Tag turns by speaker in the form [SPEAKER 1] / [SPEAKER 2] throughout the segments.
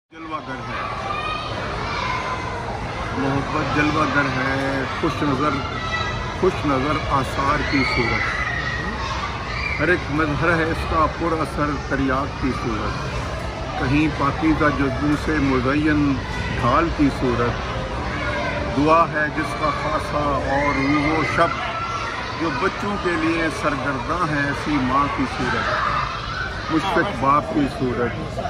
[SPEAKER 1] جلوہ گر ہے، محبت جلوہ گر ہے، خوش نظر آثار کی صورت، ہر ایک مظہر ہے اس کا پر اثر تریاق کی صورت، کہیں پاکیزہ جذبوں سے مزین ڈھال کی صورت، دعا ہے جس کا خاصہ اور روح و شب، جو بچوں کے لیے سرگرداں ہے ایسی ماں کی صورت، مشفق باپ کی صورت،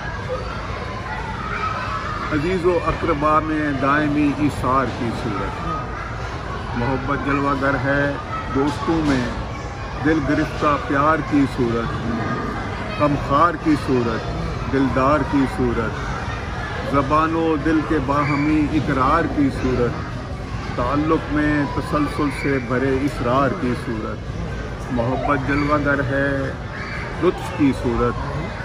[SPEAKER 1] عزیز و اقربا میں دائمی ایثار کی صورت، محبت جلوہ گر ہے دوستوں میں دل گرفتہ پیار کی صورت، غمخوار کی صورت، دلدار کی صورت، زبان و دل کے باہمی اقرار کی صورت، تعلق میں تسلسل سے بھرے اسرار کی صورت، محبت جلوہ گر ہے لطف کی صورت،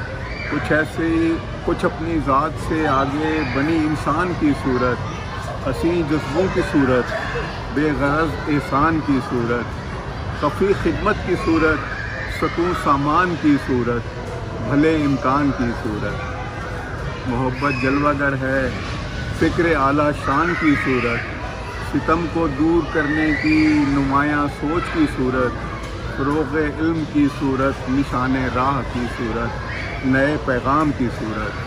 [SPEAKER 1] کچھ اپنی ذات سے آگے بنی انسان کی صورت، حسین جذبوں کی صورت، بے غرض احسان کی صورت، خفی خدمت کی صورت، سکون سامان کی صورت، بھلے امکان کی صورت، محبت جلوہ گر ہے فکر اعلیٰ شان کی صورت، ستم کو دور کرنے کی نمایاں سوچ کی صورت، فروغ علم کی صورت، نشان راہ کی صورت، نئے پیغام کی صورت،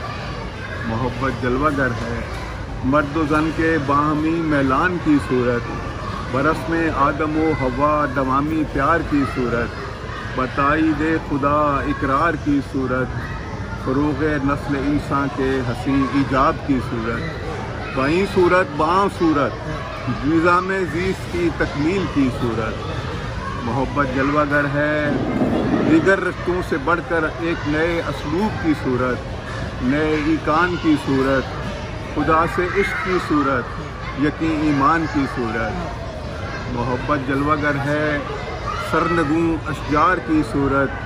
[SPEAKER 1] محبت جلوہ گر ہے مرد و زن کے باہمی میلان کی صورت، برس میں آدم و حوا دوامی پیار کی صورت، بتائید خدا اقرار کی صورت، فروغ نسل انسان کے حسین ایجاب کی صورت، بائیں صورت باں صورت، نظام زیست کی تکمیل کی صورت، محبت جلوہ گر ہے دیگر رشتوں سے بڑھ کر ایک نئے اسلوب کی صورت، نئے ایقان کی صورت، خدا سے عشق کی صورت، یقین ایمان کی صورت، محبت جلوہ گر ہے سرنگوں اشجار کی صورت،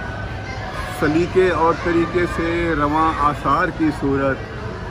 [SPEAKER 1] سلیقے اور طریقے سے رواں آثار کی صورت،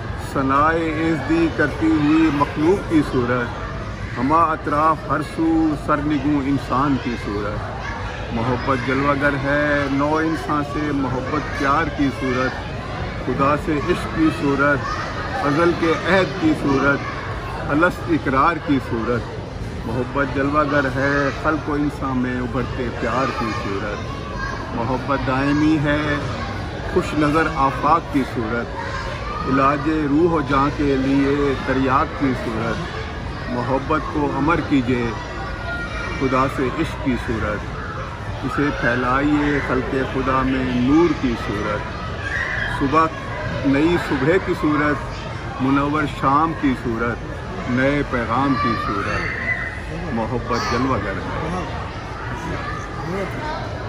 [SPEAKER 1] ثنائے عزدی کرتی ہوئی مخلوق کی صورت، ہما اطراف ہر سو سرنگوں انسان کی صورت، محبت جلوہ گر ہے نو انسان سے محبت پیار کی صورت، خدا سے عشق کی صورت، ازل کے عہد کی صورت، الست اقرار کی صورت، محبت جلوہ گر ہے خلق و انسان میں ابھرتے پیار کی صورت، محبت دائمی ہے خوش نظر آفاق کی صورت، علاج روح و جاں کے لیے تریاق کی صورت، محبت کو امر کیجیے خدا سے عشق کی صورت، اسے پھیلائیے خلق خدا میں نور کی صورت، نئی صبح کی صورت، منور شام کی صورت، نئے پیغام کی صورت، محبت جلوہ گر ہے۔